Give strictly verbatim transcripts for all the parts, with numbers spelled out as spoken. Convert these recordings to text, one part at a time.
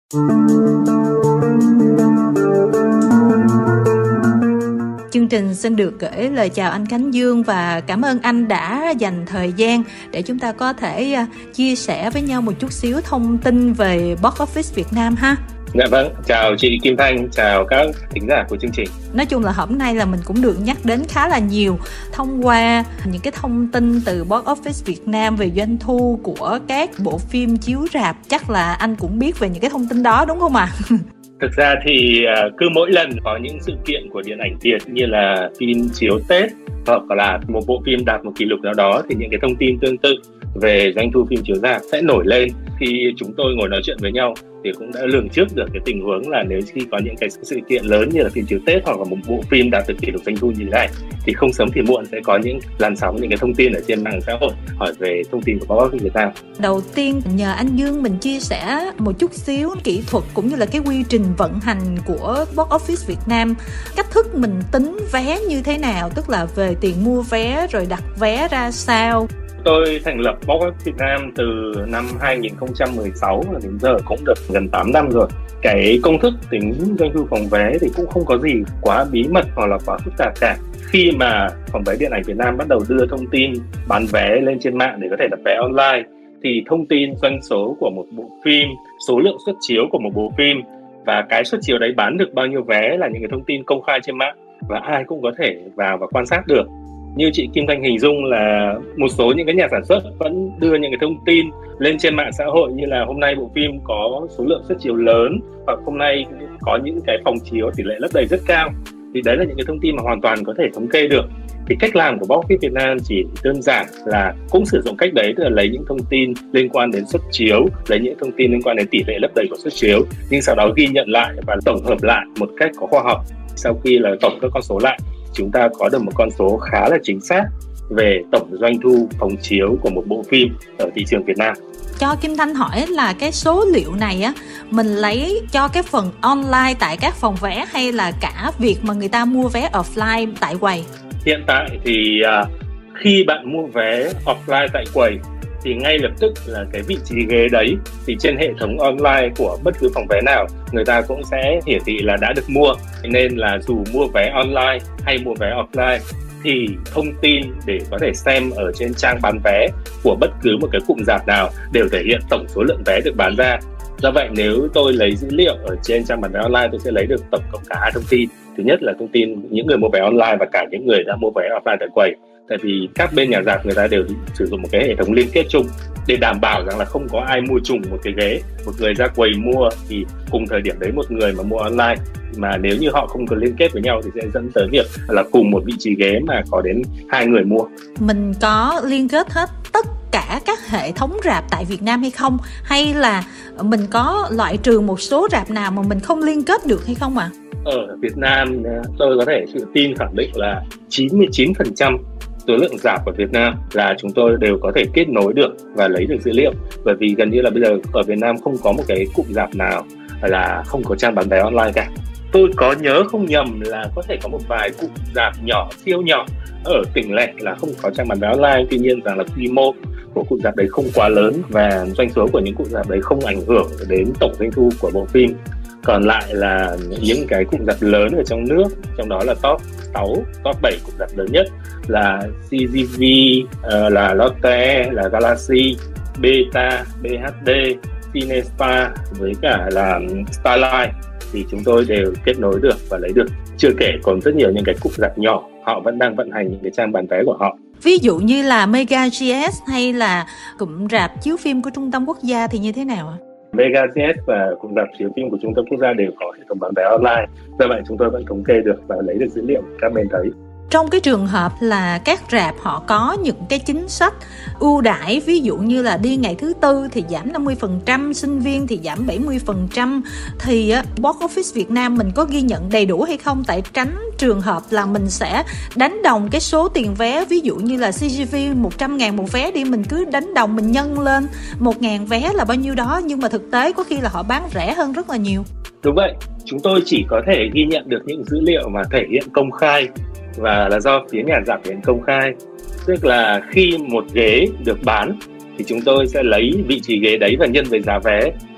Chương trình xin được gửi lời chào anh Khánh Dương và cảm ơn anh đã dành thời gian để chúng ta có thể chia sẻ với nhau một chút xíu thông tin về Box Office Việt Nam ha. Dạ vâng, chào chị Kim Thanh, chào các thính giả của chương trình. Nói chung là hôm nay là mình cũng được nhắc đến khá là nhiều thông qua những cái thông tin từ Box Office Việt Nam về doanh thu của các bộ phim chiếu rạp. Chắc là anh cũng biết về những cái thông tin đó đúng không ạ? À? Thực ra thì uh, cứ mỗi lần có những sự kiện của điện ảnh Việt như là phim chiếu Tết hoặc là một bộ phim đạt một kỷ lục nào đó thì những cái thông tin tương tự về doanh thu phim chiếu rạp sẽ nổi lên. Khi chúng tôi ngồi nói chuyện với nhau thì cũng đã lường trước được cái tình huống là nếu khi có những cái sự kiện lớn như là phim chiếu Tết hoặc là một bộ phim đạt được kỷ lục doanh thu như thế này thì không sớm thì muộn sẽ có những làn sóng, những cái thông tin ở trên mạng xã hội hỏi về thông tin của Box Office Việt Nam. Đầu tiên nhờ anh Dương mình chia sẻ một chút xíu kỹ thuật cũng như là cái quy trình vận hành của Box Office Việt Nam, cách thức mình tính vé như thế nào, tức là về tiền mua vé rồi đặt vé ra sao. Tôi thành lập Box Office Việt Nam từ năm hai nghìn không trăm mười sáu và đến giờ cũng được gần tám năm rồi. Cái công thức tính doanh thu phòng vé thì cũng không có gì quá bí mật hoặc là quá phức tạp cả. Khi mà Phòng vé Điện ảnh Việt Nam bắt đầu đưa thông tin bán vé lên trên mạng để có thể đặt vé online thì thông tin doanh số của một bộ phim, số lượng suất chiếu của một bộ phim và cái suất chiếu đấy bán được bao nhiêu vé là những cái thông tin công khai trên mạng và ai cũng có thể vào và quan sát được. Như chị Kim Thanh hình dung là một số những cái nhà sản xuất vẫn đưa những cái thông tin lên trên mạng xã hội như là hôm nay bộ phim có số lượng suất chiếu lớn hoặc hôm nay có những cái phòng chiếu tỷ lệ lấp đầy rất cao. Thì đấy là những cái thông tin mà hoàn toàn có thể thống kê được. Thì cách làm của Box Office Việt Nam chỉ đơn giản là cũng sử dụng cách đấy, tức là lấy những thông tin liên quan đến suất chiếu, lấy những thông tin liên quan đến tỷ lệ lấp đầy của suất chiếu, nhưng sau đó ghi nhận lại và tổng hợp lại một cách có khoa học. Sau khi là tổng các con số lại, chúng ta có được một con số khá là chính xác về tổng doanh thu phòng chiếu của một bộ phim ở thị trường Việt Nam. Cho Kim Thanh hỏi là cái số liệu này á, mình lấy cho cái phần online tại các phòng vé hay là cả việc mà người ta mua vé offline tại quầy? Hiện tại thì uh, khi bạn mua vé offline tại quầy thì ngay lập tức là cái vị trí ghế đấy thì trên hệ thống online của bất cứ phòng vé nào người ta cũng sẽ hiển thị là đã được mua. Nên là dù mua vé online hay mua vé offline thì thông tin để có thể xem ở trên trang bán vé của bất cứ một cái cụm rạp nào đều thể hiện tổng số lượng vé được bán ra. Do vậy nếu tôi lấy dữ liệu ở trên trang bán vé online, tôi sẽ lấy được tổng cộng cả hai thông tin. Thứ nhất là thông tin những người mua vé online và cả những người đã mua vé offline tại quầy. Tại vì các bên nhà rạp người ta đều sử dụng một cái hệ thống liên kết chung để đảm bảo rằng là không có ai mua trùng một cái ghế. Một người ra quầy mua thì cùng thời điểm đấy một người mà mua online, mà nếu như họ không có liên kết với nhau thì sẽ dẫn tới việc là cùng một vị trí ghế mà có đến hai người mua. Mình có liên kết hết tất cả các hệ thống rạp tại Việt Nam hay không? Hay là mình có loại trừ một số rạp nào mà mình không liên kết được hay không ạ? À? Ở Việt Nam tôi có thể tự tin khẳng định là chín mươi chín phần trăm số lượng rạp ở Việt Nam là chúng tôi đều có thể kết nối được và lấy được dữ liệu. Bởi vì gần như là bây giờ ở Việt Nam không có một cái cụm rạp nào là không có trang bán vé online cả. Tôi có nhớ không nhầm là có thể có một vài cụm rạp nhỏ, siêu nhỏ ở tỉnh lẻ là không có trang bán vé online. Tuy nhiên rằng là quy mô của cụm rạp đấy không quá lớn và doanh số của những cụm rạp đấy không ảnh hưởng đến tổng doanh thu của bộ phim. Còn lại là những cái cụm rạp lớn ở trong nước, trong đó là top sáu, top bảy cụm rạp lớn nhất là xê giê vê, uh, là Lotte, là Galaxy, Beta, bê hát đê, Cinespa với cả là Starline thì chúng tôi đều kết nối được và lấy được. Chưa kể còn rất nhiều những cái cụm rạp nhỏ, họ vẫn đang vận hành những cái trang bán vé của họ. Ví dụ như là Mega giê ét hay là cụm rạp chiếu phim của Trung tâm Quốc gia thì như thế nào ạ? Mega giê ét và cụm rạp chiếu phim của Trung tâm Quốc gia đều có hệ thống bán vé online. Do vậy chúng tôi vẫn thống kê được và lấy được dữ liệu các bên thấy. Trong cái trường hợp là các rạp họ có những cái chính sách ưu đãi, ví dụ như là đi ngày thứ tư thì giảm năm mươi phần trăm, sinh viên thì giảm bảy mươi phần trăm, thì Box Office Việt Nam mình có ghi nhận đầy đủ hay không? Tại tránh trường hợp là mình sẽ đánh đồng cái số tiền vé, ví dụ như là xê giê vê một trăm ngàn một vé đi, mình cứ đánh đồng mình nhân lên một ngàn vé là bao nhiêu đó, nhưng mà thực tế có khi là họ bán rẻ hơn rất là nhiều. Đúng vậy, chúng tôi chỉ có thể ghi nhận được những dữ liệu mà thể hiện công khai và là do phía nhà rạp thể hiện công khai. Tức là khi một ghế được bán thì chúng tôi sẽ lấy vị trí ghế đấy và nhân với giá vé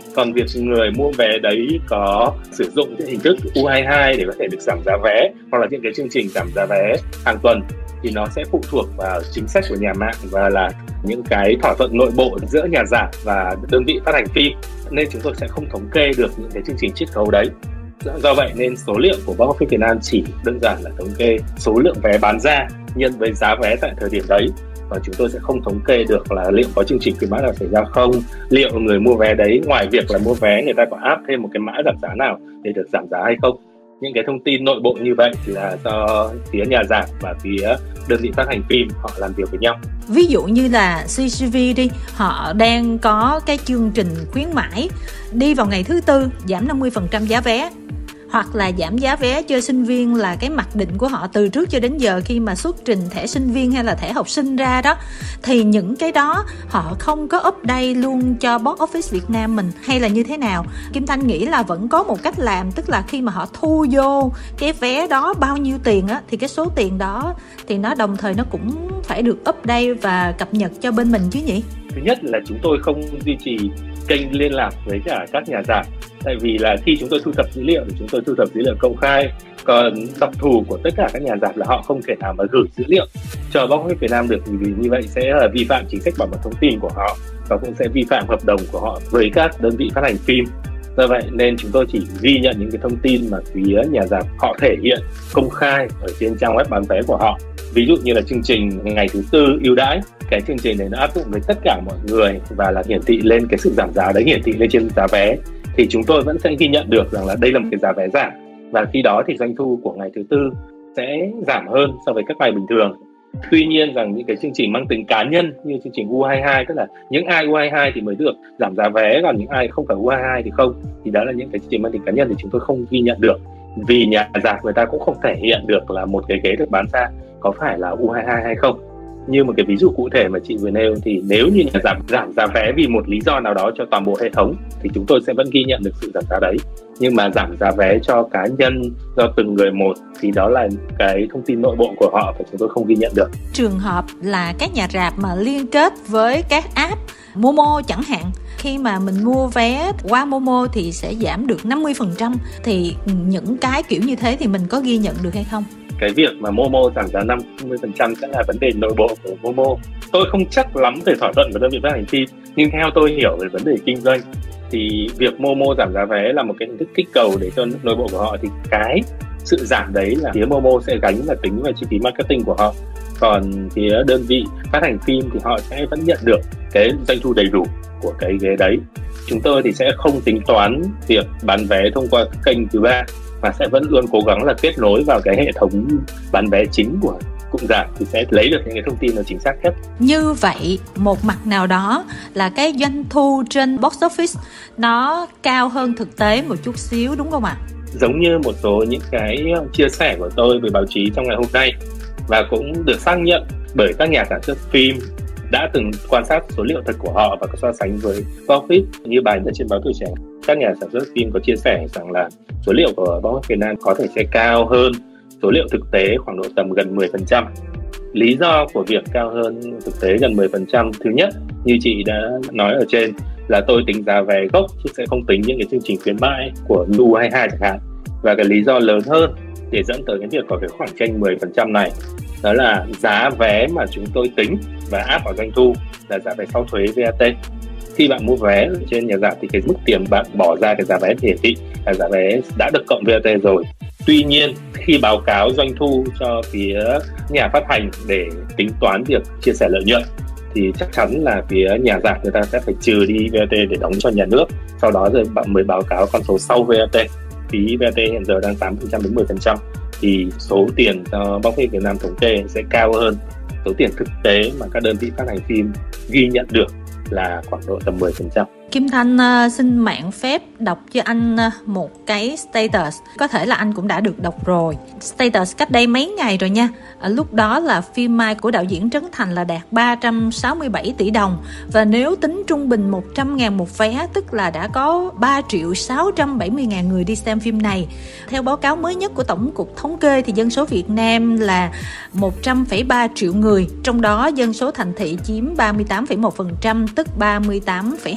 Còn việc người mua vé đấy có sử dụng cái hình thức U hai hai để có thể được giảm giá vé hoặc là những cái chương trình giảm giá vé hàng tuần thì nó sẽ phụ thuộc vào chính sách của nhà mạng và là những cái thỏa thuận nội bộ giữa nhà rạp và đơn vị phát hành phim, nên chúng tôi sẽ không thống kê được những cái chương trình chiết khấu đấy. Do vậy nên số liệu của Box Office Việt Nam chỉ đơn giản là thống kê số lượng vé bán ra nhân với giá vé tại thời điểm đấy, và chúng tôi sẽ không thống kê được là liệu có chương trình khuyến mãi nào xảy ra không, liệu người mua vé đấy ngoài việc là mua vé người ta có áp thêm một cái mã giảm giá nào để được giảm giá hay không. Những cái thông tin nội bộ như vậy thì là do phía nhà rạp và phía đơn vị phát hành phim họ làm việc với nhau. Ví dụ như là xê giê vê đi, họ đang có cái chương trình khuyến mãi đi vào ngày thứ tư giảm năm mươi phần trăm giá vé, hoặc là giảm giá vé cho sinh viên là cái mặc định của họ từ trước cho đến giờ khi mà xuất trình thẻ sinh viên hay là thẻ học sinh ra đó, thì những cái đó họ không có update luôn cho Box Office Việt Nam mình hay là như thế nào? Kim Thanh nghĩ là vẫn có một cách làm, tức là khi mà họ thu vô cái vé đó bao nhiêu tiền á, thì cái số tiền đó thì nó đồng thời nó cũng phải được update và cập nhật cho bên mình chứ nhỉ? Thứ nhất là chúng tôi không duy trì kênh liên lạc với cả các nhà rạp, tại vì là khi chúng tôi thu thập dữ liệu thì chúng tôi thu thập dữ liệu công khai, còn đặc thù của tất cả các nhà rạp là họ không thể nào mà gửi dữ liệu cho Box Office Việt Nam được, vì như vậy sẽ là vi phạm chính sách bảo mật thông tin của họ và cũng sẽ vi phạm hợp đồng của họ với các đơn vị phát hành phim. Do vậy nên chúng tôi chỉ ghi nhận những cái thông tin mà phía nhà rạp họ thể hiện công khai ở trên trang web bán vé của họ. Ví dụ như là chương trình ngày thứ tư ưu đãi, cái chương trình này nó áp dụng với tất cả mọi người và là hiển thị lên cái sự giảm giá đấy, hiển thị lên trên giá vé, thì chúng tôi vẫn sẽ ghi nhận được rằng là đây là một cái giá vé giảm, và khi đó thì doanh thu của ngày thứ tư sẽ giảm hơn so với các ngày bình thường. Tuy nhiên rằng những cái chương trình mang tính cá nhân như chương trình U hai hai, tức là những ai U hai hai thì mới được giảm giá vé, còn những ai không phải U hai hai thì không, thì đó là những cái chương trình mang tính cá nhân thì chúng tôi không ghi nhận được, vì nhà rạp người ta cũng không thể hiện được là một cái ghế được bán ra có phải là U hai hai hay không. Như một cái ví dụ cụ thể mà chị vừa nêu, thì nếu như nhà rạp giảm giá vé vì một lý do nào đó cho toàn bộ hệ thống thì chúng tôi sẽ vẫn ghi nhận được sự giảm giá đấy, nhưng mà giảm giá vé cho cá nhân do từng người một thì đó là cái thông tin nội bộ của họ và chúng tôi không ghi nhận được. Trường hợp là các nhà rạp mà liên kết với các app Momo chẳng hạn, khi mà mình mua vé qua Momo thì sẽ giảm được năm mươi phần trăm, thì những cái kiểu như thế thì mình có ghi nhận được hay không? Cái việc mà Momo giảm giá năm mươi phần trăm sẽ là vấn đề nội bộ của Momo. Tôi không chắc lắm về thỏa thuận với đơn vị phát hành phim, nhưng theo tôi hiểu về vấn đề kinh doanh thì việc Momo giảm giá vé là một cái hình thức kích cầu để cho nội bộ của họ, thì cái sự giảm đấy là phía Momo sẽ gánh và tính vào chi phí marketing của họ, còn phía đơn vị phát hành phim thì họ sẽ vẫn nhận được cái doanh thu đầy đủ của cái ghế đấy. Chúng tôi thì sẽ không tính toán việc bán vé thông qua kênh thứ ba, và sẽ vẫn luôn cố gắng là kết nối vào cái hệ thống bán vé chính của cụm rạp thì sẽ lấy được những cái thông tin nó chính xác nhất. Như vậy, một mặt nào đó là cái doanh thu trên Box Office nó cao hơn thực tế một chút xíu, đúng không ạ? Giống như một số những cái chia sẻ của tôi với báo chí trong ngày hôm nay, và cũng được xác nhận bởi các nhà sản xuất phim đã từng quan sát số liệu thật của họ và có so sánh với Box Office. Như bài trên báo Tuổi Trẻ, các nhà sản xuất phim có chia sẻ rằng là số liệu của Box Office Việt Nam có thể sẽ cao hơn số liệu thực tế khoảng độ tầm gần mười phần trăm. Lý do của việc cao hơn thực tế gần mười phần trăm, thứ nhất, như chị đã nói ở trên, là tôi tính giá vé gốc chứ sẽ không tính những cái chương trình khuyến mãi của U hai hai chẳng hạn. Và cái lý do lớn hơn để dẫn tới cái việc có cái khoảng chênh mười phần trăm này, đó là giá vé mà chúng tôi tính và áp vào doanh thu là giá vé sau thuế vê a tê. Khi bạn mua vé ở trên nhà rạp thì cái mức tiền bạn bỏ ra cái giá vé hiển thị là giá vé đã được cộng vê a tê rồi. Tuy nhiên, khi báo cáo doanh thu cho phía nhà phát hành để tính toán việc chia sẻ lợi nhuận thì chắc chắn là phía nhà rạp người ta sẽ phải trừ đi vê a tê để đóng cho nhà nước. Sau đó rồi bạn mới báo cáo con số sau vê a tê. Phí vê a tê hiện giờ đang tám phần trăm đến mười phần trăm, thì số tiền do Box Office Việt Nam thống kê sẽ cao hơn số tiền thực tế mà các đơn vị phát hành phim ghi nhận được là khoảng độ tầm mười phần trăm. Kim Thanh uh, xin mạn phép đọc cho anh uh, một cái status. Có thể là anh cũng đã được đọc rồi. Status cách đây mấy ngày rồi nha. Ở lúc đó là phim Mai của đạo diễn Trấn Thành là đạt ba trăm sáu mươi bảy tỷ đồng. Và nếu tính trung bình một trăm ngàn một vé, tức là đã có ba triệu sáu trăm bảy mươi ngàn người đi xem phim này. Theo báo cáo mới nhất của Tổng cục Thống kê thì dân số Việt Nam là một trăm phẩy ba triệu người. Trong đó dân số thành thị chiếm ba mươi tám phẩy một phần trăm, tức ba mươi tám phẩy hai triệu người.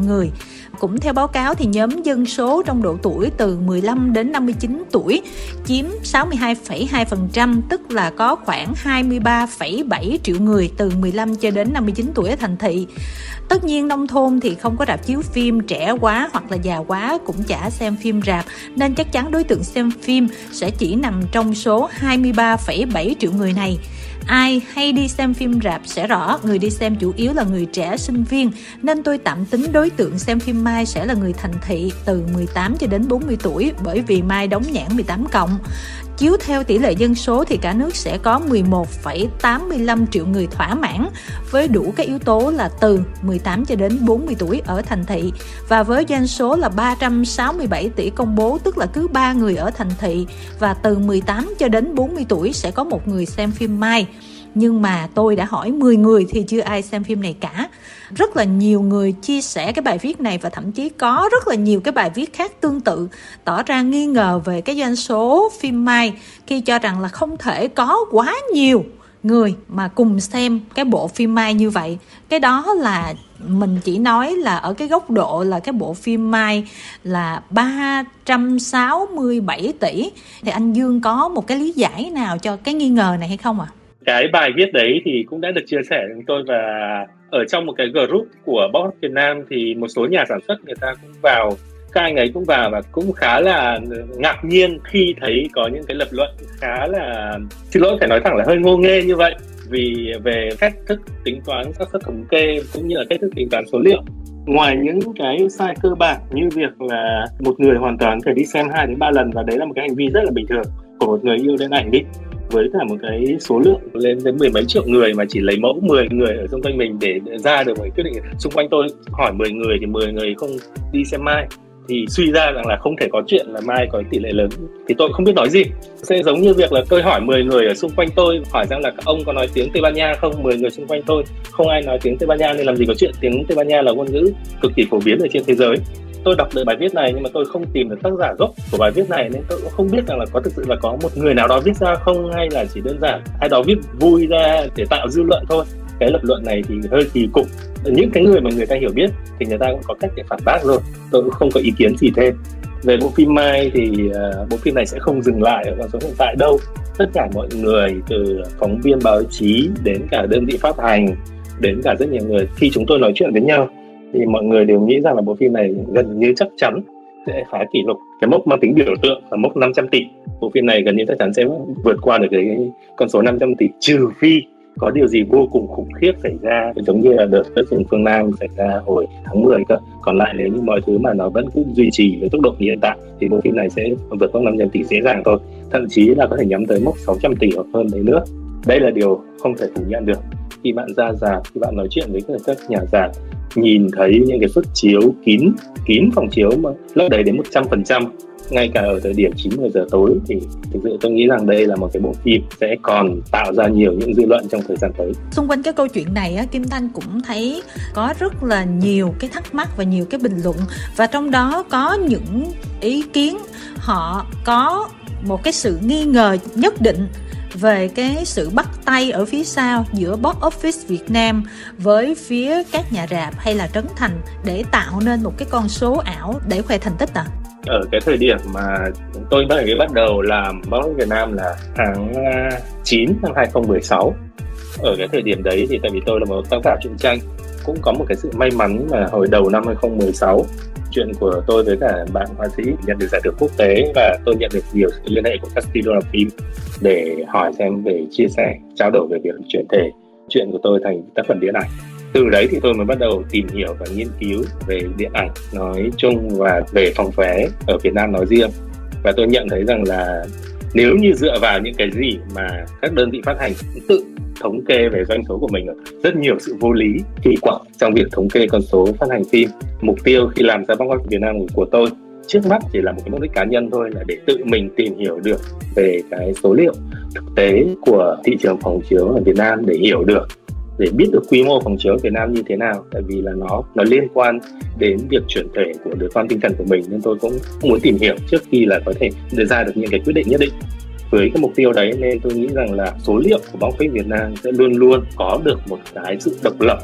người. Cũng theo báo cáo thì nhóm dân số trong độ tuổi từ mười lăm đến năm mươi chín tuổi chiếm sáu mươi hai phẩy hai phần trăm, tức là có khoảng hai mươi ba phẩy bảy triệu người từ mười lăm cho đến năm mươi chín tuổi ở thành thị. Tất nhiên nông thôn thì không có rạp chiếu phim, trẻ quá hoặc là già quá cũng chả xem phim rạp, nên chắc chắn đối tượng xem phim sẽ chỉ nằm trong số hai mươi ba phẩy bảy triệu người này. Ai hay đi xem phim rạp sẽ rõ người đi xem chủ yếu là người trẻ sinh viên, nên tôi tạm tính đối tượng xem phim Mai sẽ là người thành thị từ mười tám cho đến bốn mươi tuổi, bởi vì Mai đóng nhãn mười tám cộng. Chiếu theo tỷ lệ dân số thì cả nước sẽ có mười một phẩy tám mươi lăm triệu người thỏa mãn với đủ các yếu tố là từ mười tám cho đến bốn mươi tuổi ở thành thị. Và với doanh số là ba trăm sáu mươi bảy tỷ công bố, tức là cứ ba người ở thành thị và từ mười tám cho đến bốn mươi tuổi sẽ có một người xem phim Mai. Nhưng mà tôi đã hỏi mười người thì chưa ai xem phim này cả. Rất là nhiều người chia sẻ cái bài viết này và thậm chí có rất là nhiều cái bài viết khác tương tự tỏ ra nghi ngờ về cái doanh số phim Mai khi cho rằng là không thể có quá nhiều người mà cùng xem cái bộ phim Mai như vậy. Cái đó là mình chỉ nói là ở cái góc độ là cái bộ phim Mai là ba trăm sáu mươi bảy tỷ. Thì anh Dương có một cái lý giải nào cho cái nghi ngờ này hay không ạ? À? Cái bài viết đấy thì cũng đã được chia sẻ với tôi, và ở trong một cái group của Box Việt Nam thì một số nhà sản xuất người ta cũng vào, các anh ấy cũng vào và cũng khá là ngạc nhiên khi thấy có những cái lập luận khá là, xin lỗi phải nói thẳng là hơi ngô nghê như vậy, vì về cách thức tính toán xác suất thống kê cũng như là cách thức tính toán số liệu. Ngoài những cái sai cơ bản như việc là một người hoàn toàn phải đi xem hai đến ba lần, và đấy là một cái hành vi rất là bình thường của một người yêu điện ảnh đi, với cả một cái số lượng lên đến mười mấy triệu người mà chỉ lấy mẫu mười người ở xung quanh mình để ra được một quyết định. Xung quanh tôi hỏi mười người thì mười người không đi xem Mai, thì suy ra rằng là không thể có chuyện là Mai có tỷ lệ lớn, thì tôi không biết nói gì. Sẽ giống như việc là tôi hỏi mười người ở xung quanh tôi, hỏi rằng là các ông có nói tiếng Tây Ban Nha không, mười người xung quanh tôi không ai nói tiếng Tây Ban Nha, nên làm gì có chuyện tiếng Tây Ban Nha là ngôn ngữ cực kỳ phổ biến ở trên thế giới. Tôi đọc được bài viết này nhưng mà tôi không tìm được tác giả gốc của bài viết này, nên tôi cũng không biết rằng là có thực sự là có một người nào đó viết ra không, hay là chỉ đơn giản ai đó viết vui ra để tạo dư luận thôi. Cái lập luận này thì hơi kỳ cục. Những cái người mà người ta hiểu biết thì người ta cũng có cách để phản bác rồi. Tôi cũng không có ý kiến gì thêm. Về bộ phim Mai thì uh, bộ phim này sẽ không dừng lại ở con số hiện tại đâu. Tất cả mọi người, từ phóng viên báo chí đến cả đơn vị phát hành, đến cả rất nhiều người, khi chúng tôi nói chuyện với nhau thì mọi người đều nghĩ rằng là bộ phim này gần như chắc chắn sẽ phá kỷ lục, cái mốc mang tính biểu tượng là mốc năm trăm tỷ. Bộ phim này gần như chắc chắn sẽ vượt qua được cái con số năm trăm tỷ, trừ phi có điều gì vô cùng khủng khiếp xảy ra, giống như là đợt đất rừng phương Nam xảy ra hồi tháng mười cơ. Còn lại nếu như mọi thứ mà nó vẫn cứ duy trì với tốc độ như hiện tại thì bộ phim này sẽ vượt mốc năm trăm tỷ dễ dàng thôi, thậm chí là có thể nhắm tới mốc sáu trăm tỷ hoặc hơn đấy nữa. Đây là điều không thể phủ nhận được. Khi bạn ra rạp, khi bạn nói chuyện với các nhà rạp, nhìn thấy những cái suất chiếu kín kín phòng chiếu mà lấp đầy đến một trăm phần trăm, ngay cả ở thời điểm chín mười giờ tối, thì thực sự tôi nghĩ rằng đây là một cái bộ phim sẽ còn tạo ra nhiều những dư luận trong thời gian tới. Xung quanh cái câu chuyện này á, Kim Thanh cũng thấy có rất là nhiều cái thắc mắc và nhiều cái bình luận, và trong đó có những ý kiến họ có một cái sự nghi ngờ nhất định về cái sự bắt tay ở phía sau giữa box office Việt Nam với phía các nhà rạp hay là Trấn Thành để tạo nên một cái con số ảo để khoe thành tích à? Ở cái thời điểm mà tôi mới bắt đầu làm box office Việt Nam là tháng chín năm hai không một sáu. Ở cái thời điểm đấy thì tại vì tôi là một tác giả truyện tranh, cũng có một cái sự may mắn là hồi đầu năm hai không một sáu, chuyện của tôi với cả bạn họa sĩ nhận được giải thưởng quốc tế, và tôi nhận được nhiều sự liên hệ của các studio làm phim để hỏi xem về chia sẻ, trao đổi về việc chuyển thể chuyện của tôi thành tác phẩm điện ảnh. Từ đấy thì tôi mới bắt đầu tìm hiểu và nghiên cứu về điện ảnh nói chung và về phòng vé ở Việt Nam nói riêng. Và tôi nhận thấy rằng là nếu như dựa vào những cái gì mà các đơn vị phát hành tự thống kê về doanh số của mình, rất nhiều sự vô lý, kỳ quặc trong việc thống kê con số phát hành phim. Mục tiêu khi làm ra box office Việt Nam của tôi trước mắt chỉ là một cái mục đích cá nhân thôi, là để tự mình tìm hiểu được về cái số liệu thực tế của thị trường phòng chiếu ở Việt Nam, để hiểu được, để biết được quy mô phòng chiếu ở Việt Nam như thế nào. Tại vì là nó nó liên quan đến việc chuyển thể của đứa con tinh thần của mình, nên tôi cũng muốn tìm hiểu trước khi là có thể đưa ra được những cái quyết định nhất định. Với cái mục tiêu đấy nên tôi nghĩ rằng là số liệu của box office Việt Nam sẽ luôn luôn có được một cái sự độc lập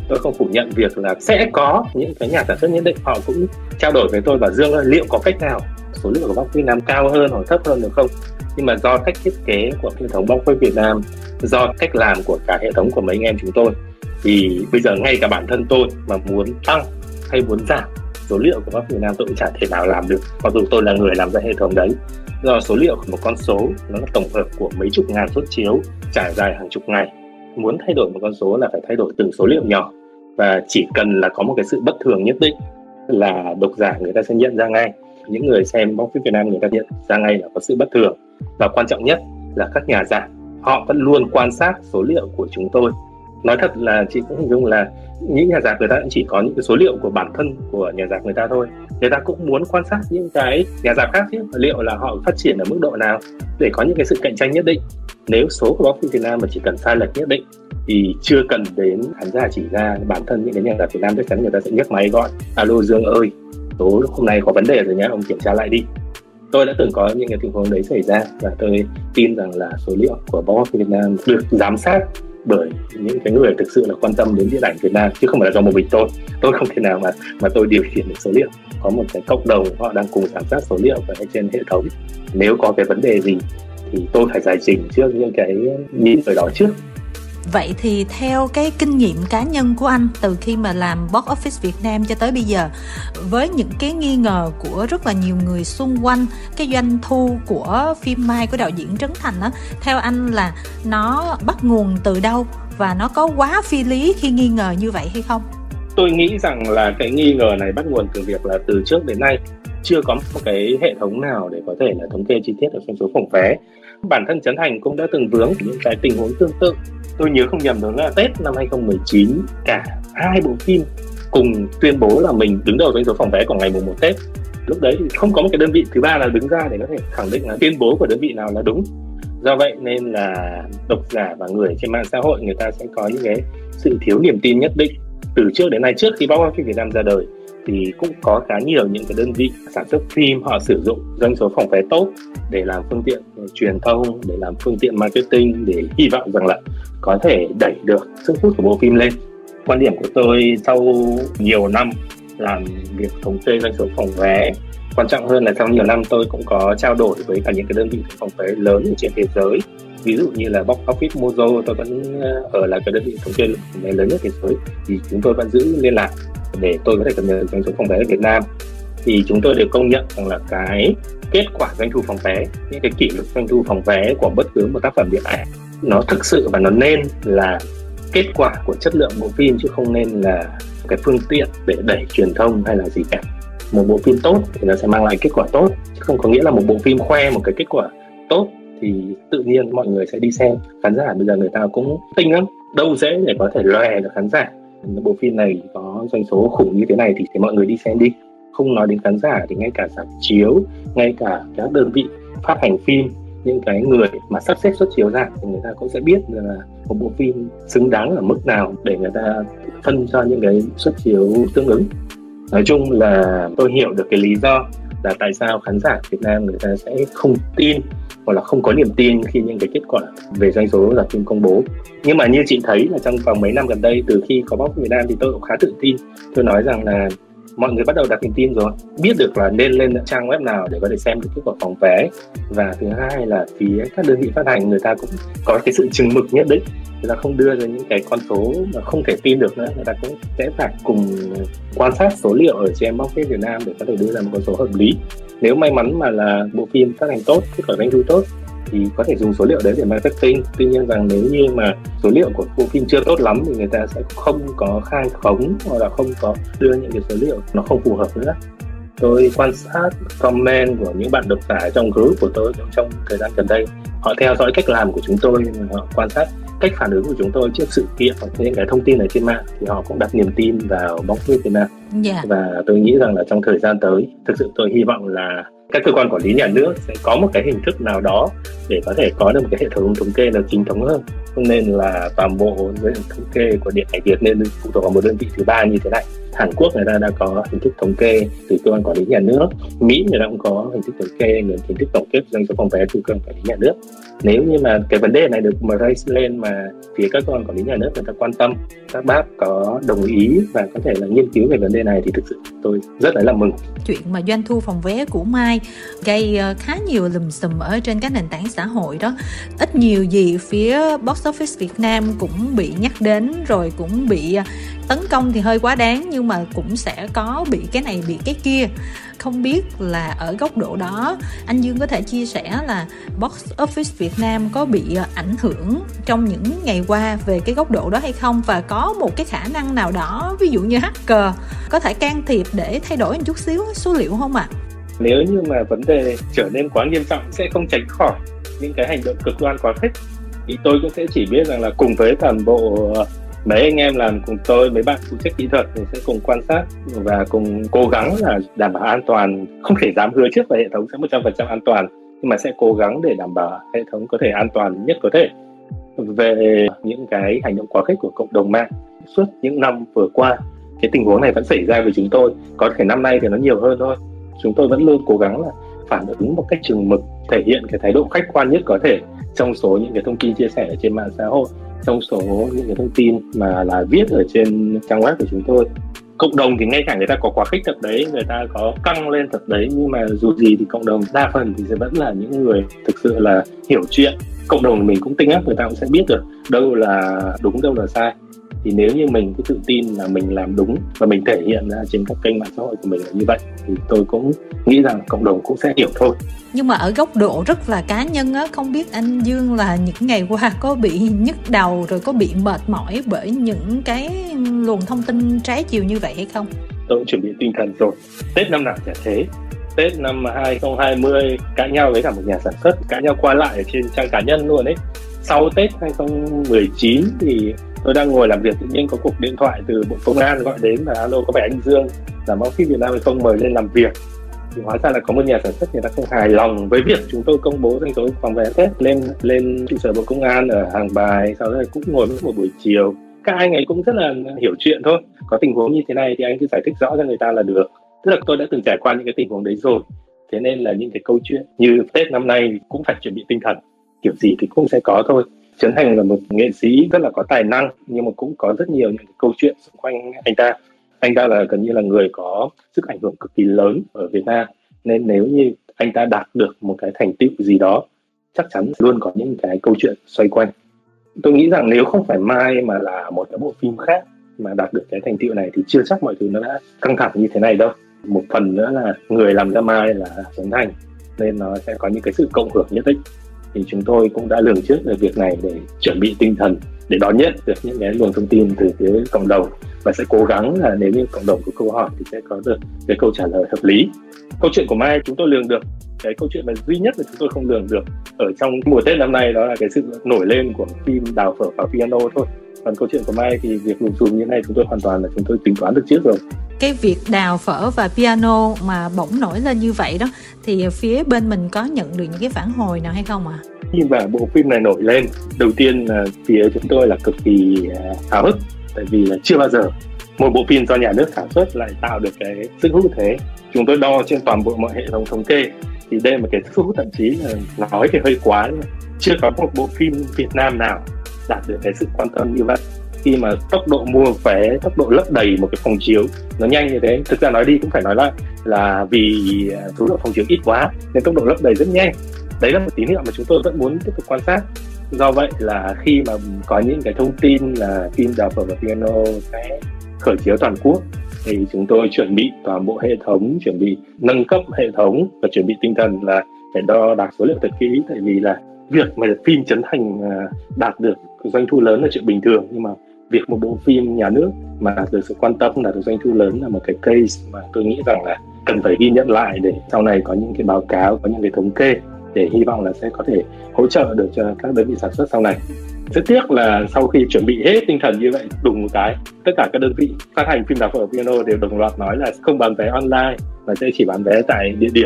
Tôi không phủ nhận việc là sẽ có những cái nhà sản xuất nhất định họ cũng trao đổi với tôi và Dương ơi, liệu có cách nào số liệu của box Việt Nam cao hơn hoặc thấp hơn được không? Nhưng mà do cách thiết kế của hệ thống box Việt Nam, do cách làm của cả hệ thống của mấy anh em chúng tôi, thì bây giờ ngay cả bản thân tôi mà muốn tăng hay muốn giảm số liệu của box Việt Nam tôi cũng chẳng thể nào làm được, mặc dù tôi là người làm ra hệ thống đấy. Do số liệu của một con số nó là tổng hợp của mấy chục ngàn suất chiếu trải dài hàng chục ngày. Muốn thay đổi một con số là phải thay đổi từng số liệu nhỏ, và chỉ cần là có một cái sự bất thường nhất định là độc giả người ta sẽ nhận ra ngay. Những người xem box Việt Nam người ta nhận ra ngay là có sự bất thường. Và quan trọng nhất là các nhà giảng họ vẫn luôn quan sát số liệu của chúng tôi. Nói thật là chị cũng hình dung là những nhà giảng người ta cũng chỉ có những cái số liệu của bản thân của nhà giảng người ta thôi. Người ta cũng muốn quan sát những cái nhà giảng khác chứ, liệu là họ phát triển ở mức độ nào để có những cái sự cạnh tranh nhất định. Nếu số của box Việt Nam mà chỉ cần sai lệch nhất định thì chưa cần đến khán giả chỉ ra, bản thân những cái nhà giảng Việt Nam chắc chắn người ta sẽ nhấc máy gọi: alo Dương ơi, số hôm nay có vấn đề rồi nhá, ông kiểm tra lại đi. Tôi đã từng có những cái tình huống đấy xảy ra, và tôi tin rằng là số liệu của box Việt Nam được giám sát bởi những cái người thực sự là quan tâm đến điện ảnh Việt Nam, chứ không phải là do một mình tôi. Tôi không thể nào mà mà tôi điều khiển được số liệu. Có một cái cộng đồng họ đang cùng giám sát số liệu ở trên hệ thống. Nếu có cái vấn đề gì thì tôi phải giải trình trước những cái những người đó trước. Vậy thì theo cái kinh nghiệm cá nhân của anh từ khi mà làm box office Việt Nam cho tới bây giờ, với những cái nghi ngờ của rất là nhiều người xung quanh cái doanh thu của phim Mai của đạo diễn Trấn Thành á, theo anh là nó bắt nguồn từ đâu và nó có quá phi lý khi nghi ngờ như vậy hay không? Tôi nghĩ rằng là cái nghi ngờ này bắt nguồn từ việc là từ trước đến nay chưa có một cái hệ thống nào để có thể là thống kê chi tiết ở doanh số phòng vé. Bản thân Trấn Thành cũng đã từng vướng những cái tình huống tương tự. Tôi nhớ không nhầm đó là Tết năm hai không một chín, cả hai bộ phim cùng tuyên bố là mình đứng đầu doanh số phòng vé của ngày mùng một Tết. Lúc đấy thì không có một cái đơn vị thứ ba nào đứng ra để có thể khẳng định là tuyên bố của đơn vị nào là đúng. Do vậy nên là độc giả và người trên mạng xã hội người ta sẽ có những cái sự thiếu niềm tin nhất định. Từ trước đến nay, trước khi box office Việt Nam ra đời thì cũng có khá nhiều những cái đơn vị sản xuất phim họ sử dụng doanh số phòng vé tốt để làm phương tiện truyền thông, để làm phương tiện marketing, để hy vọng rằng là có thể đẩy được sức hút của bộ phim lên. Quan điểm của tôi sau nhiều năm làm việc thống kê doanh số phòng vé, quan trọng hơn là sau nhiều năm tôi cũng có trao đổi với cả những cái đơn vị phòng vé lớn ở trên thế giới. Ví dụ như là Box Office Mojo, tôi vẫn ở là cái đơn vị thống kê phòng vé lớn nhất thế giới, thì chúng tôi vẫn giữ liên lạc để tôi có thể cập nhật doanh số phòng vé ở Việt Nam. Thì chúng tôi đều công nhận rằng là cái kết quả doanh thu phòng vé, những cái kỷ lục doanh thu phòng vé của bất cứ một tác phẩm điện ảnh, nó thực sự và nó nên là kết quả của chất lượng bộ phim, chứ không nên là cái phương tiện để đẩy truyền thông hay là gì cả. Một bộ phim tốt thì nó sẽ mang lại kết quả tốt, chứ không có nghĩa là một bộ phim khoe một cái kết quả tốt thì tự nhiên mọi người sẽ đi xem. Khán giả bây giờ người ta cũng tinh lắm, đâu dễ để có thể lòe được khán giả. Bộ phim này có doanh số khủng như thế này thì, thì mọi người đi xem đi. Không nói đến khán giả thì ngay cả rạp chiếu, ngay cả các đơn vị phát hành phim, những cái người mà sắp xếp suất chiếu ra thì người ta cũng sẽ biết là một bộ phim xứng đáng ở mức nào để người ta phân cho những cái suất chiếu tương ứng. Nói chung là tôi hiểu được cái lý do là tại sao khán giả Việt Nam người ta sẽ không tin hoặc là không có niềm tin khi những cái kết quả về doanh số là phim công bố. Nhưng mà như chị thấy là trong vòng mấy năm gần đây, từ khi có Box Việt Nam thì tôi cũng khá tự tin. Tôi nói rằng là mọi người bắt đầu đặt niềm tin rồi, biết được là nên lên trang web nào để có thể xem được kết quả phòng vé. Và thứ hai là phía các đơn vị phát hành người ta cũng có cái sự chừng mực nhất định, người ta không đưa ra những cái con số mà không thể tin được nữa. Người ta cũng sẽ phải cùng quan sát số liệu ở trên Box Việt Nam để có thể đưa ra một con số hợp lý. Nếu may mắn mà là bộ phim phát hành tốt, kết quả doanh thu tốt thì có thể dùng số liệu đấy để marketing. Tuy nhiên rằng nếu như mà số liệu của bộ phim chưa tốt lắm thì người ta sẽ không có khai khống hoặc là không có đưa những cái số liệu nó không phù hợp nữa. Tôi quan sát comment của những bạn độc giả trong group của tôi trong thời gian gần đây, họ theo dõi cách làm của chúng tôi, họ quan sát cách phản ứng của chúng tôi trước sự kiện hoặc những cái thông tin ở trên mạng, thì họ cũng đặt niềm tin vào Box Việt Nam. Yeah. Và tôi nghĩ rằng là trong thời gian tới, thực sự tôi hy vọng là các cơ quan quản lý nhà nước sẽ có một cái hình thức nào đó để có thể có được một cái hệ thống thống kê nó chính thống hơn. Không nên là toàn bộ thống kê của điện ảnh Việt nên phụ thuộc vào một đơn vị thứ ba như thế này. Hàn Quốc người ta đã có hình thức thống kê từ cơ quan quản lý nhà nước, Mỹ người ta cũng có hình thức thống kê, hình thức tổng kết doanh số phòng vé từ cơ quan quản lý nhà nước. Nếu như mà cái vấn đề này được mà raise lên mà phía các cơ quan quản lý nhà nước người ta quan tâm, các bác có đồng ý và có thể là nghiên cứu về vấn đề này thì thực sự tôi rất là mừng. Chuyện mà doanh thu phòng vé của Mai gây khá nhiều lùm xùm ở trên các nền tảng xã hội đó. Ít nhiều gì phía Box Office Việt Nam cũng bị nhắc đến, rồi cũng bị tấn công thì hơi quá đáng, nhưng mà cũng sẽ có bị cái này bị cái kia. Không biết là ở góc độ đó anh Dương có thể chia sẻ là Box Office Việt Nam có bị ảnh hưởng trong những ngày qua về cái góc độ đó hay không, và có một cái khả năng nào đó ví dụ như hacker có thể can thiệp để thay đổi một chút xíu số liệu không ạ? À? Nếu như mà vấn đề trở nên quá nghiêm trọng sẽ không tránh khỏi những cái hành động cực đoan quá khích, thì tôi cũng sẽ chỉ biết rằng là cùng với toàn bộ mấy anh em làm cùng tôi, mấy bạn phụ trách kỹ thuật thì sẽ cùng quan sát và cùng cố gắng là đảm bảo an toàn. Không thể dám hứa trước là hệ thống sẽ một trăm phần trăm an toàn, nhưng mà sẽ cố gắng để đảm bảo hệ thống có thể an toàn nhất có thể. Về những cái hành động quá khích của cộng đồng mạng suốt những năm vừa qua, cái tình huống này vẫn xảy ra với chúng tôi. Có thể năm nay thì nó nhiều hơn thôi. Chúng tôi vẫn luôn cố gắng là phản ứng một cách chừng mực, thể hiện cái thái độ khách quan nhất có thể trong số những cái thông tin chia sẻ ở trên mạng xã hội, trong số những cái thông tin mà là viết ở trên trang web của chúng tôi. Cộng đồng thì ngay cả người ta có quá khích thật đấy, người ta có căng lên thật đấy, nhưng mà dù gì thì cộng đồng đa phần thì sẽ vẫn là những người thực sự là hiểu chuyện. Cộng đồng của mình cũng tinh ác, người ta cũng sẽ biết được đâu là đúng, đâu là sai. Thì nếu như mình cứ tự tin là mình làm đúng và mình thể hiện ra trên các kênh mạng xã hội của mình là như vậy, thì tôi cũng nghĩ rằng cộng đồng cũng sẽ hiểu thôi. Nhưng mà ở góc độ rất là cá nhân á, không biết anh Dương là những ngày qua có bị nhức đầu rồi có bị mệt mỏi bởi những cái luồng thông tin trái chiều như vậy hay không? Tôi cũng chuẩn bị tinh thần rồi. Tết năm nào chả thế. Tết năm hai không hai không cãi nhau với cả một nhà sản xuất, cãi nhau qua lại ở trên trang cá nhân luôn ấy. Sau Tết hai không một chín thì tôi đang ngồi làm việc, tự nhiên có cuộc điện thoại từ Bộ Công an gọi đến là alo, có phải anh Dương làm báo phim Việt Nam hay không, mời lên làm việc. Thì hóa ra là có một nhà sản xuất người ta không hài lòng với việc chúng tôi công bố doanh số phòng vé Tết lên lên trụ sở Bộ Công an ở Hàng Bài. Sau đó cũng ngồi một buổi chiều, các anh ấy cũng rất là hiểu chuyện thôi. Có tình huống như thế này thì anh cứ giải thích rõ cho người ta là được. Tức là tôi đã từng trải qua những cái tình huống đấy rồi, thế nên là những cái câu chuyện như Tết năm nay cũng phải chuẩn bị tinh thần, kiểu gì thì cũng sẽ có thôi. Trấn Thành là một nghệ sĩ rất là có tài năng, nhưng mà cũng có rất nhiều những cái câu chuyện xung quanh anh ta. Anh ta là gần như là người có sức ảnh hưởng cực kỳ lớn ở Việt Nam, nên nếu như anh ta đạt được một cái thành tựu gì đó, chắc chắn luôn có những cái câu chuyện xoay quanh. Tôi nghĩ rằng nếu không phải Mai mà là một cái bộ phim khác mà đạt được cái thành tựu này thì chưa chắc mọi thứ nó đã căng thẳng như thế này đâu. Một phần nữa là người làm ra Mai là Trấn Thành, nên nó sẽ có những cái sự cộng hưởng nhất định. Thì chúng tôi cũng đã lường trước về việc này để chuẩn bị tinh thần để đón nhận được những cái luồng thông tin từ phía cộng đồng, và sẽ cố gắng là nếu như cộng đồng có câu hỏi thì sẽ có được cái câu trả lời hợp lý. Câu chuyện của Mai chúng tôi lường được, cái câu chuyện mà duy nhất là chúng tôi không lường được ở trong mùa Tết năm nay đó là cái sự nổi lên của phim Đào Phở và Piano thôi. Còn câu chuyện của Mai thì việc lùm xùm như thế này chúng tôi hoàn toàn là chúng tôi tính toán được trước rồi. Cái việc Đào Phở và Piano mà bỗng nổi lên như vậy đó, thì phía bên mình có nhận được những cái phản hồi nào hay không ạ? À? Khi mà bộ phim này nổi lên, đầu tiên là phía chúng tôi là cực kỳ háo hức, tại vì là chưa bao giờ một bộ phim do nhà nước sản xuất lại tạo được cái sức hút thế. Chúng tôi đo trên toàn bộ mọi hệ thống thống kê thì đây là một cái sức hút, thậm chí là nói thì hơi quá, chưa có một bộ phim Việt Nam nào đạt được cái sự quan tâm như vậy. Khi mà tốc độ mua vé, tốc độ lấp đầy một cái phòng chiếu nó nhanh như thế, thực ra nói đi cũng phải nói lại là vì số lượng phòng chiếu ít quá nên tốc độ lấp đầy rất nhanh. Đấy là một tín hiệu mà chúng tôi vẫn muốn tiếp tục quan sát. Do vậy là khi mà có những cái thông tin là phim Đào Phở và Piano sẽ khởi chiếu toàn quốc thì chúng tôi chuẩn bị toàn bộ hệ thống, chuẩn bị nâng cấp hệ thống và chuẩn bị tinh thần là phải đo đạc số liệu thật kỹ. Tại vì là việc mà phim Trấn Thành đạt được doanh thu lớn là chuyện bình thường, nhưng mà việc một bộ phim nhà nước mà đạt được sự quan tâm, đạt được doanh thu lớn là một cái case mà tôi nghĩ rằng là cần phải ghi nhận lại để sau này có những cái báo cáo, có những cái thống kê để hy vọng là sẽ có thể hỗ trợ được cho các đơn vị sản xuất sau này. Rất tiếc là sau khi chuẩn bị hết tinh thần như vậy, đùng một cái, tất cả các đơn vị phát hành phim Đào Phở Piano đều đồng loạt nói là không bán vé online mà sẽ chỉ bán vé tại địa điểm.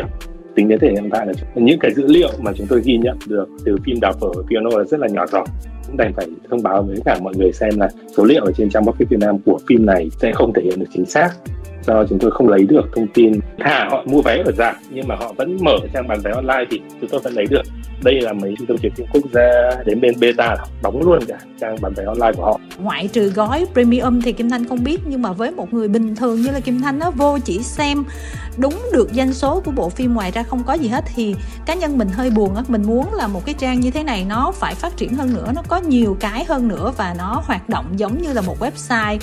Tính đến thời điểm hiện tại là những cái dữ liệu mà chúng tôi ghi nhận được từ phim Đào phở piano là rất là nhỏ giọt. Cũng đành phải thông báo với cả mọi người xem là số liệu ở trên trang Box Office Việt Nam của phim này sẽ không thể hiện được chính xác, do chúng tôi không lấy được thông tin. Thà họ mua vé ở rạp nhưng mà họ vẫn mở trang bán vé online thì chúng tôi vẫn lấy được. Đây là mấy trung tâm chiếu phim quốc gia đến bên beta đóng luôn cả trang bán vé online của họ. Ngoại trừ gói premium thì Kim Thanh không biết, nhưng mà với một người bình thường như là Kim Thanh nó vô chỉ xem đúng được doanh số của bộ phim, ngoài ra không có gì hết, thì cá nhân mình hơi buồn á. Mình muốn là một cái trang như thế này nó phải phát triển hơn nữa, nó có nhiều cái hơn nữa và nó hoạt động giống như là một website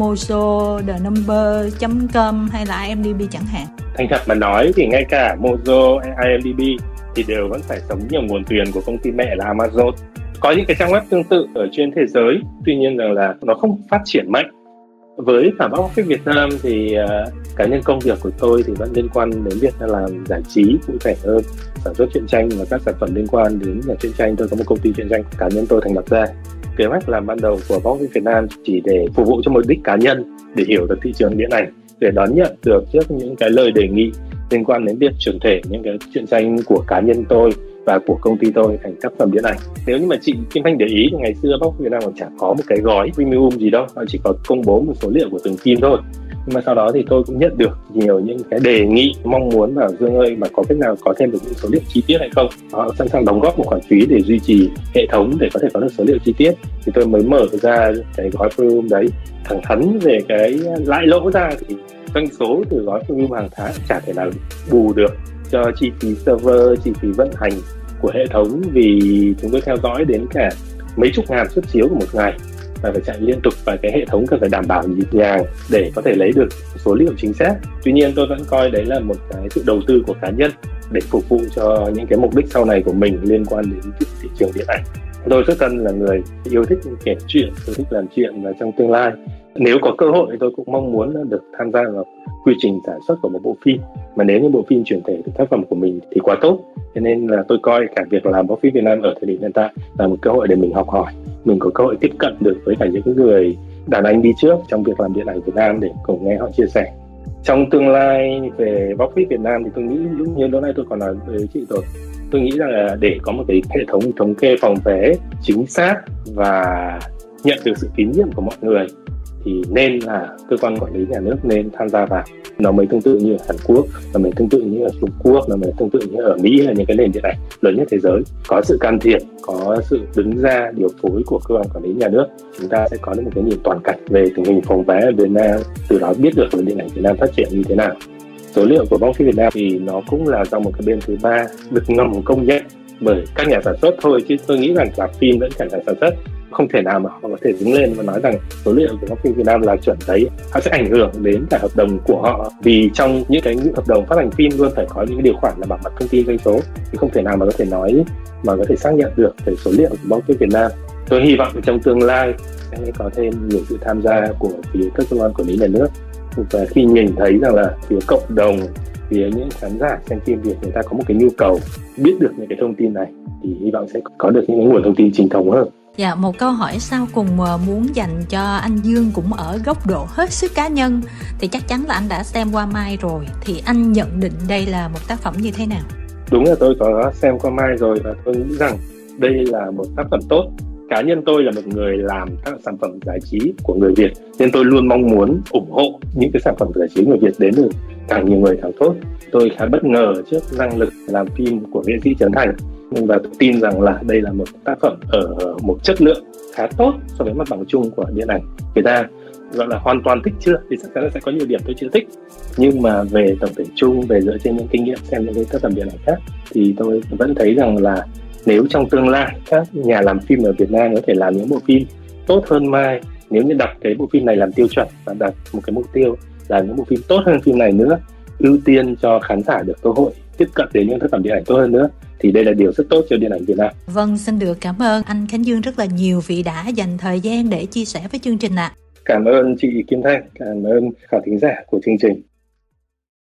mojo the number chấm com hay là i em đi bi chẳng hạn. Thành thật mà nói thì ngay cả Mojo, i em đi bi thì đều vẫn phải sống nhờ nguồn tiền của công ty mẹ là Amazon. Có những cái trang web tương tự ở trên thế giới, tuy nhiên rằng là nó không phát triển mạnh. Với cả Box Office Việt Nam thì uh, cá nhân công việc của tôi thì vẫn liên quan đến việc làm giải trí cụ thể hơn, sản xuất truyện tranh và các sản phẩm liên quan đến nhà truyện tranh. Tôi có một công ty truyện tranh cá nhân tôi thành lập ra. Kế hoạch làm ban đầu của Box Office Việt Nam chỉ để phục vụ cho mục đích cá nhân, để hiểu được thị trường điện ảnh, để đón nhận được trước những cái lời đề nghị liên quan đến việc chuyển thể những cái truyện tranh của cá nhân tôi và của công ty tôi thành tác phẩm điện ảnh. Nếu như mà chị Kim Thanh để ý thì ngày xưa Box Việt Nam còn chẳng có một cái gói premium gì đâu, họ chỉ có công bố một số liệu của từng phim thôi. Nhưng mà sau đó thì tôi cũng nhận được nhiều những cái đề nghị mong muốn bảo Dương ơi, mà có cách nào có thêm được những số liệu chi tiết hay không. Họ sẵn sàng đóng góp một khoản phí để duy trì hệ thống để có thể có được số liệu chi tiết, thì tôi mới mở ra cái gói premium đấy. Thẳng thắn về cái lãi lỗ ra thì doanh số từ gói premium hàng tháng chả thể nào bù được cho chi phí server, chi phí vận hành của hệ thống, vì chúng tôi theo dõi đến cả mấy chục ngàn suất chiếu của một ngày và phải chạy liên tục, và cái hệ thống cần phải đảm bảo nhịp nhàng để có thể lấy được số liệu chính xác. Tuy nhiên tôi vẫn coi đấy là một cái sự đầu tư của cá nhân để phục vụ cho những cái mục đích sau này của mình liên quan đến thị trường điện ảnh. Tôi xuất thân là người yêu thích kể chuyện, yêu thích làm chuyện, và trong tương lai nếu có cơ hội tôi cũng mong muốn được tham gia vào quy trình sản xuất của một bộ phim. Mà nếu như bộ phim chuyển thể từ tác phẩm của mình thì quá tốt. Cho nên là tôi coi cả việc làm Box Office Việt Nam ở thời điểm hiện tại là một cơ hội để mình học hỏi, mình có cơ hội tiếp cận được với cả những người đàn anh đi trước trong việc làm điện ảnh Việt Nam để cùng nghe họ chia sẻ. Trong tương lai về Box Office Việt Nam thì tôi nghĩ lúc như lúc nãy tôi còn nói với chị rồi, tôi nghĩ rằng là để có một cái hệ thống thống kê phòng vé chính xác và nhận được sự tín nhiệm của mọi người thì nên là cơ quan quản lý nhà nước nên tham gia vào. Nó mới tương tự như ở Hàn Quốc, nó mới tương tự như ở Trung Quốc, nó mới tương tự như ở Mỹ, là những cái nền điện ảnh lớn nhất thế giới. Có sự can thiệp, có sự đứng ra điều phối của cơ quan quản lý nhà nước, chúng ta sẽ có được một cái nhìn toàn cảnh về tình hình phòng vé ở Việt Nam, từ đó biết được điện ảnh Việt Nam phát triển như thế nào. Số liệu của Box Office Việt Nam thì nó cũng là do một cái bên thứ ba được ngầm công nhận bởi các nhà sản xuất thôi, chứ tôi nghĩ rằng là phim vẫn cả nhà sản xuất không thể nào mà họ có thể đứng lên và nói rằng số liệu của Box Office Việt Nam là chuẩn đấy. Họ sẽ ảnh hưởng đến cả hợp đồng của họ, vì trong những cái hợp đồng phát hành phim luôn phải có những cái điều khoản là bảo mật thông tin doanh số, thì không thể nào mà có thể nói mà có thể xác nhận được về số liệu của Box Office Việt Nam. Tôi hy vọng trong tương lai sẽ có thêm nhiều sự tham gia của phía các cơ quan quản lý nhà nước, và khi nhìn thấy rằng là phía cộng đồng, phía những khán giả xem phim Việt người ta có một cái nhu cầu biết được những cái thông tin này, thì hy vọng sẽ có được những nguồn thông tin chính thống hơn. Dạ, một câu hỏi sau cùng muốn dành cho anh Dương, cũng ở góc độ hết sức cá nhân, thì chắc chắn là anh đã xem qua Mai rồi, thì anh nhận định đây là một tác phẩm như thế nào? Đúng là tôi có xem qua Mai rồi, và tôi nghĩ rằng đây là một tác phẩm tốt. Cá nhân tôi là một người làm các sản phẩm giải trí của người Việt, nên tôi luôn mong muốn ủng hộ những cái sản phẩm giải trí người Việt đến được càng nhiều người càng tốt. Tôi khá bất ngờ trước năng lực làm phim của nghệ sĩ Trấn Thành, và tôi tin rằng là đây là một tác phẩm ở một chất lượng khá tốt so với mặt bằng chung của điện ảnh Việt Nam. Gọi là hoàn toàn thích chưa thì chắc chắn là sẽ có nhiều điểm tôi chưa thích, nhưng mà về tổng thể chung, về dựa trên những kinh nghiệm xem những cái tác phẩm điện ảnh khác, thì tôi vẫn thấy rằng là nếu trong tương lai các nhà làm phim ở Việt Nam có thể làm những bộ phim tốt hơn Mai, nếu như đặt cái bộ phim này làm tiêu chuẩn và đặt một cái mục tiêu là những bộ phim tốt hơn phim này nữa, ưu tiên cho khán giả được cơ hội tiếp cận đến những tác phẩm điện ảnh tốt hơn nữa, thì đây là điều rất tốt cho điện ảnh Việt Nam. Vâng, xin được cảm ơn anh Khánh Dương rất là nhiều vì đã dành thời gian để chia sẻ với chương trình ạ. À. Cảm ơn chị Kim Thanh, cảm ơn khán thính giả của chương trình.